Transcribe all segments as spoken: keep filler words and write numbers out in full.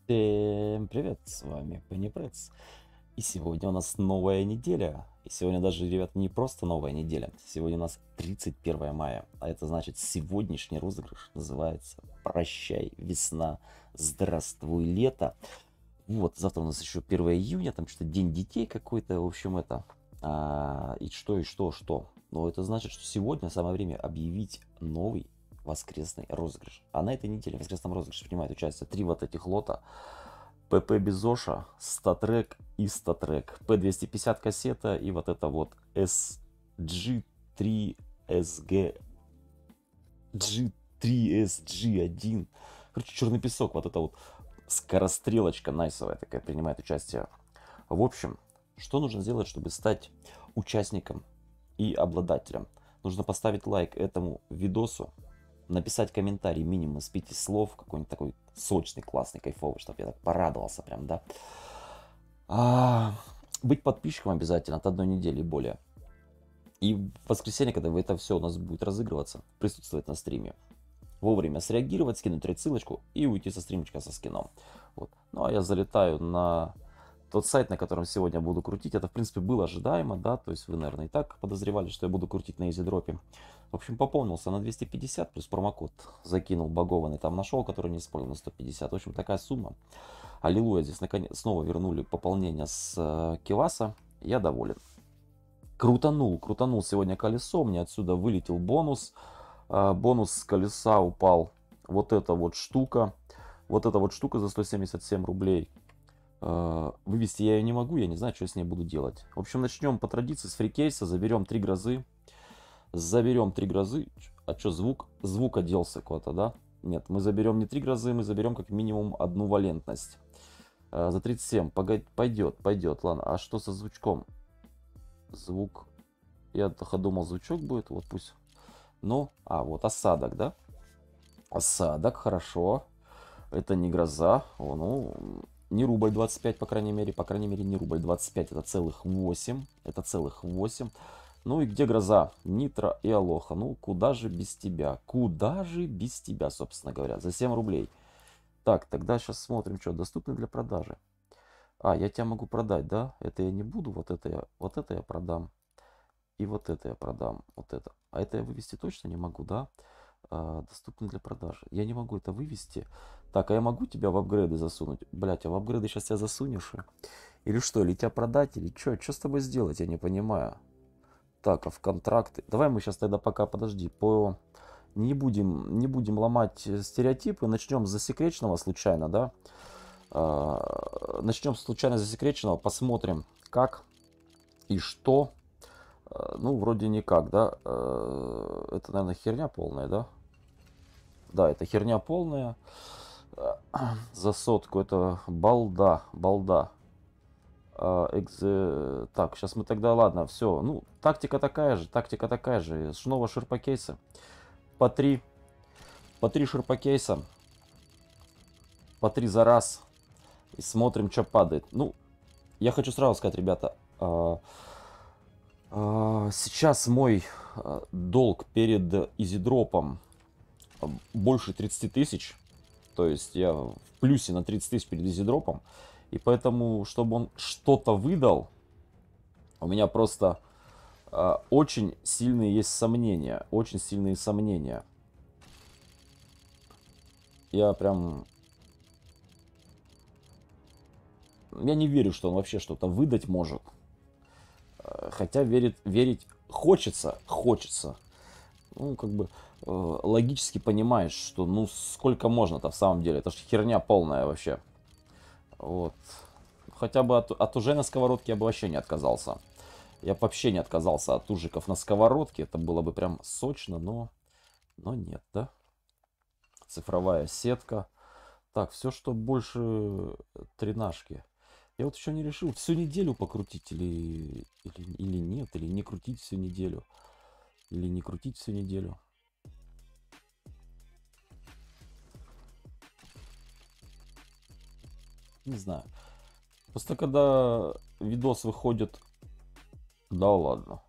Всем привет, с вами Pennypreds. И сегодня у нас новая неделя. И сегодня даже, ребята, не просто новая неделя. Сегодня у нас тридцать первое мая. А это значит, сегодняшний розыгрыш называется «Прощай, весна, здравствуй, лето». Вот, завтра у нас еще первое июня, там что-то День детей какой-то, в общем, это. А, и что, и что, что. Но это значит, что сегодня самое время объявить новый воскресный розыгрыш. А на этой неделе в воскресном розыгрыше принимает участие три вот этих лота. ПП Безоша, Статрек и Статрек. П двести пятьдесят кассета и вот это вот эс джи три эс джи, джи три эс джи один. Короче, черный песок, вот это вот скорострелочка найсовая такая принимает участие. В общем, что нужно сделать, чтобы стать участником и обладателем? Нужно поставить лайк этому видосу, написать комментарий минимум из пяти слов, какой-нибудь такой сочный, классный, кайфовый, чтобы я так порадовался прям, да. А, быть подписчиком обязательно от одной недели и более. И в воскресенье, когда это все у нас будет разыгрываться, присутствовать на стриме. Вовремя среагировать, скинуть ссылочку и уйти со стримчика со скином. Вот. Ну а я залетаю на тот сайт, на котором сегодня буду крутить. Это, в принципе, было ожидаемо, да, то есть вы, наверное, и так подозревали, что я буду крутить на изидропе. В общем, пополнился на двести пятьдесят, плюс промокод закинул багованный, там нашел, который не использовал, на сто пятьдесят. В общем, такая сумма. Аллилуйя, здесь наконец снова вернули пополнение с э, Киваса. Я доволен. Крутанул, крутанул сегодня колесо, мне отсюда вылетел бонус. Э, бонус с колеса упал вот эта вот штука. Вот эта вот штука за сто семьдесят семь рублей. Вывести я ее не могу, я не знаю, что я с ней буду делать. В общем, начнем по традиции с фрикейса, заберем три грозы. Заберем три грозы. А что, звук? Звук оделся куда-то, да? Нет, мы заберем не три грозы, мы заберем как минимум одну валентность. За тридцать семь, погодь, пойдет, пойдет, ладно. А что со звучком? Звук, я думал, звучок будет, вот пусть. Ну, а, вот осадок, да? Осадок, хорошо. Это не гроза, о, ну... Не рубль двадцать пять, по крайней мере. По крайней мере, не рубль двадцать пять. Это целых восемь. Это целых восемь. Ну и где гроза? Нитро и Алоха. Ну, куда же без тебя? Куда же без тебя, собственно говоря? За семь рублей. Так, тогда сейчас смотрим, что доступны для продажи. А, я тебя могу продать, да? Это я не буду. Вот это я, вот это я продам. И вот это я продам. Вот это. А это я вывести точно не могу, да? Доступны для продажи. Я не могу это вывести. Так, а я могу тебя в апгрейды засунуть? Блять, а в апгрейды сейчас тебя засунешь? Или что? Или тебя продать? Или что? Что с тобой сделать? Я не понимаю. Так, а в контракты? Давай мы сейчас тогда пока, подожди, по... Не будем, не будем ломать стереотипы. Начнем с засекреченного случайно, да? А, начнем с случайно засекреченного. Посмотрим, как и что. Ну, вроде никак, да. Это, наверное, херня полная, да? Да, это херня полная. За сотку это балда, балда. Экзе... Так, сейчас мы тогда, ладно, все. Ну, тактика такая же, тактика такая же. Снова ширпокейсы. По три. По три ширпокейса. По три за раз. И смотрим, что падает. Ну, я хочу сразу сказать, ребята. Сейчас мой долг перед изидропом больше тридцати тысяч. То есть я в плюсе на тридцать тысяч перед изидропом. И поэтому, чтобы он что-то выдал, у меня просто э, очень сильные есть сомнения. Очень сильные сомнения. Я прям... Я не верю, что он вообще что-то выдать может. Хотя верит, верить хочется, хочется. Ну, как бы э, логически понимаешь, что ну сколько можно-то в самом деле. Это же херня полная вообще. Вот. Хотя бы от, от ужей на сковородке я бы вообще не отказался. Я бы вообще не отказался от ужиков на сковородке. Это было бы прям сочно, но, но нет, да? Цифровая сетка. Так, все, что больше тринашки. Я вот еще не решил, всю неделю покрутить или, или, или нет, или не крутить всю неделю. Или не крутить всю неделю. Не знаю. Просто когда видос выходит... Да ладно.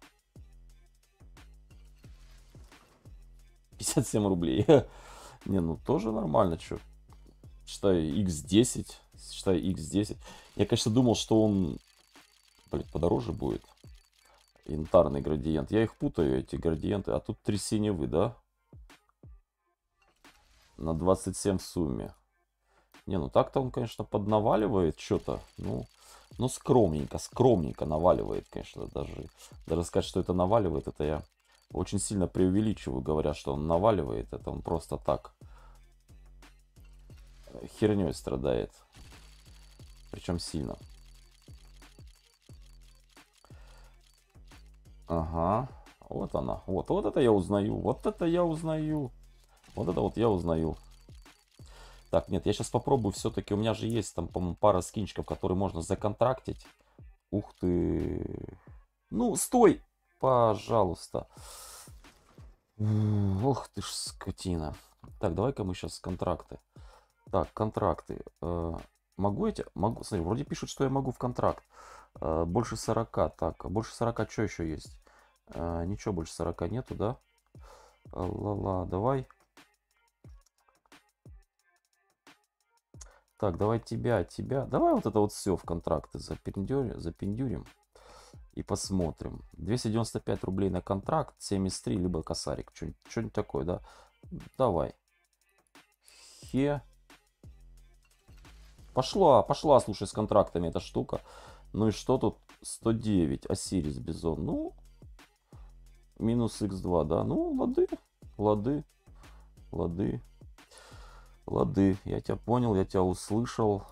пятьдесят семь рублей. Не, ну тоже нормально, что. Считай, икс десять. считай, икс десять. Я, конечно, думал, что он, блин, подороже будет. Янтарный градиент. Я их путаю, эти градиенты. А тут три синевы, да? На двадцать семь в сумме. Не, ну так-то он, конечно, поднаваливает что-то. Ну, ну, скромненько, скромненько наваливает, конечно. Даже, даже сказать, что это наваливает, это я очень сильно преувеличиваю, говоря, что он наваливает. Это он просто так херней страдает. Причем сильно. Ага. Вот она. Вот, вот это я узнаю. Вот это я узнаю. Вот это вот я узнаю. Так, нет, я сейчас попробую все-таки. У меня же есть там, по-моему, пара скинчиков, которые можно законтрактить. Ух ты. Ну, стой! Пожалуйста. Ох ты ж скотина. Так, давай-ка мы сейчас контракты. Так, контракты. Э, могу эти? Могу. Смотри, вроде пишут, что я могу в контракт. Э, больше сорока. Так, а больше сорока что еще есть? Э, ничего больше сорока нету, да? Ла-ла, давай. Так, давай тебя, тебя. Давай вот это вот все в контракты запиндюрим, запиндюрим и посмотрим. двести девяносто пять рублей на контракт, семьдесят три, либо косарик. Что-нибудь такое, да? Давай. Хе. Пошла, пошла, слушай, с контрактами эта штука. Ну и что тут? сто девять. Осирис Бизон. Ну, минус икс два, да? Ну, лады, лады, лады. Лады, я тебя понял, я тебя услышал.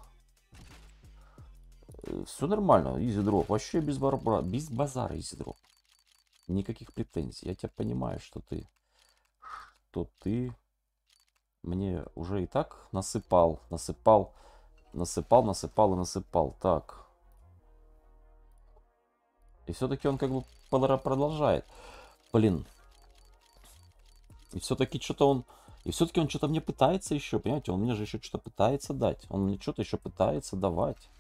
Все нормально, изи дроп. Вообще без, барбара, без базара изи дроп. Никаких претензий. Я тебя понимаю, что ты, что ты мне уже и так насыпал, насыпал, насыпал, насыпал и насыпал. Так. И все-таки он как бы продолжает. Блин. И все-таки что-то он... И все-таки он что-то мне пытается еще, понимаете? Он мне же еще что-то пытается дать. Он мне что-то еще пытается давать.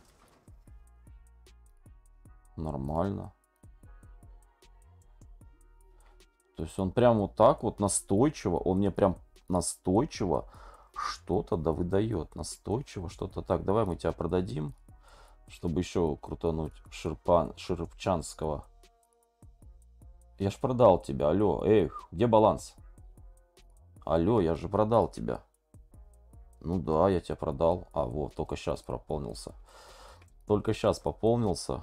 Нормально. То есть он прям вот так вот настойчиво, он мне прям настойчиво что-то да выдает. Настойчиво что-то. Так, давай мы тебя продадим, чтобы еще крутануть Ширпан, Ширпчанского. Я ж продал тебя, алло, эх, где баланс? Алло, я же продал тебя. Ну да, я тебя продал. А, вот, только сейчас пополнился. Только сейчас пополнился.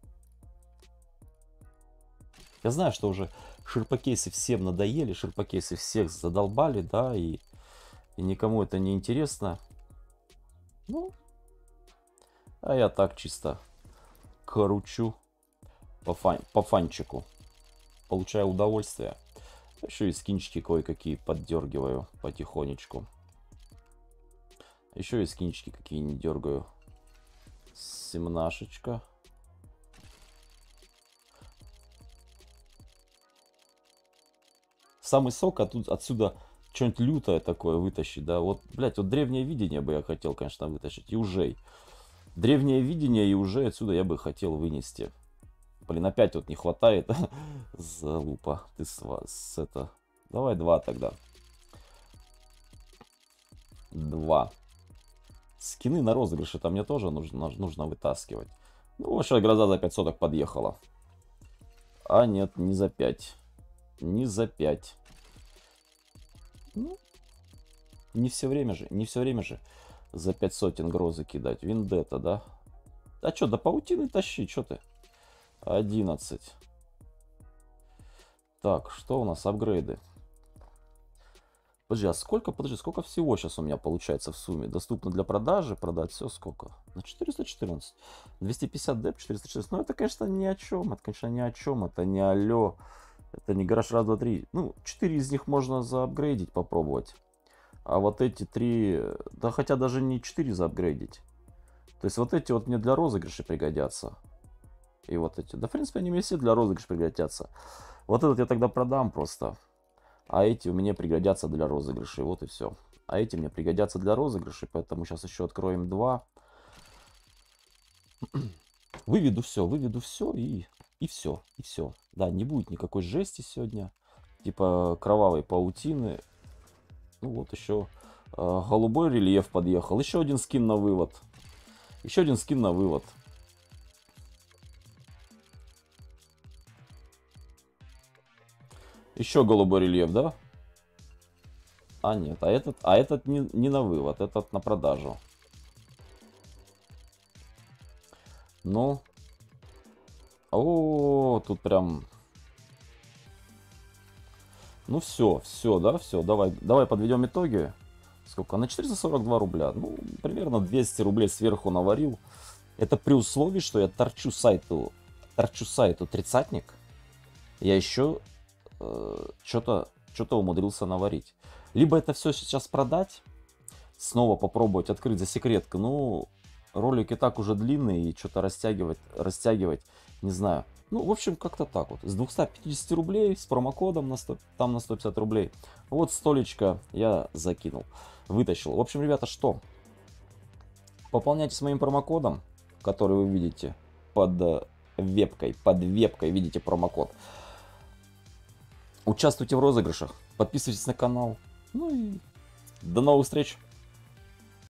Я знаю, что уже ширпокейсы всем надоели, ширпокейсы всех задолбали, да, и, и никому это не интересно. Ну, а я так чисто кручу по, фан, по фанчику. Получаю удовольствие. Еще и скинчики кое-какие поддергиваю потихонечку. Еще и скинчики какие-нибудь дергаю. Семнашечка. Самый сок оттуда, отсюда что-нибудь лютое такое вытащить, да. Вот, блядь, вот древнее видение бы я хотел, конечно, вытащить. И уже. Древнее видение и уже отсюда я бы хотел вынести. Блин, опять вот не хватает. Залупа. Ты с вас это... Давай два тогда. Два. Скины на розыгрыше там мне тоже нужно, нужно вытаскивать. Ну, вообще гроза за пять соток подъехала. А нет, не за пять. Не за пять. Ну, не все время же, не все время же за пять сотен грозы кидать. Виндетта, да? А что, до паутины тащи, что ты? одиннадцать. Так, что у нас? Апгрейды. Подожди, а сколько, подожди, сколько всего сейчас у меня получается в сумме? Доступно для продажи, продать все сколько? На четыреста четырнадцать. двести пятьдесят деп, четыреста четырнадцать. Ну, это, конечно, ни о чем. Это, конечно, ни о чем. Это не алло. Это не гараж раз, два, три. Ну, четыре из них можно заапгрейдить, попробовать. А вот эти три... Да хотя даже не четыре заапгрейдить. То есть вот эти вот мне для розыгрыша пригодятся. И вот эти. Да, в принципе, они мне все для розыгрыша пригодятся. Вот этот я тогда продам просто. А эти у меня пригодятся для розыгрыша. Вот и все. А эти мне пригодятся для розыгрыша. Поэтому сейчас еще откроем два. Выведу все, выведу все и... И все, и все. Да, не будет никакой жести сегодня. Типа кровавой паутины. Ну вот еще э, голубой рельеф подъехал. Еще один скин на вывод. Еще один скин на вывод. Еще голубой рельеф, да? А нет, а этот, а этот не, не на вывод, этот на продажу. Ну. О, тут прям... Ну все, все, да, все, давай, давай подведем итоги. Сколько? На четыреста сорок два рубля. Ну, примерно двести рублей сверху наварил. Это при условии, что я торчу сайту, торчу сайту тридцатник. Я еще э, что-то что-то умудрился наварить. Либо это все сейчас продать, снова попробовать открыть засекретку. Ну, ролик и так уже длинный, и что-то растягивать, растягивать, не знаю. Ну, в общем, как-то так вот. С двухсот пятидесяти рублей, с промокодом на сто, там на сто пятьдесят рублей. Вот столечко я закинул, вытащил. В общем, ребята, что? Пополняйте с моим промокодом, который вы видите под вебкой. Под вебкой видите промокод. Участвуйте в розыгрышах, подписывайтесь на канал. Ну и до новых встреч!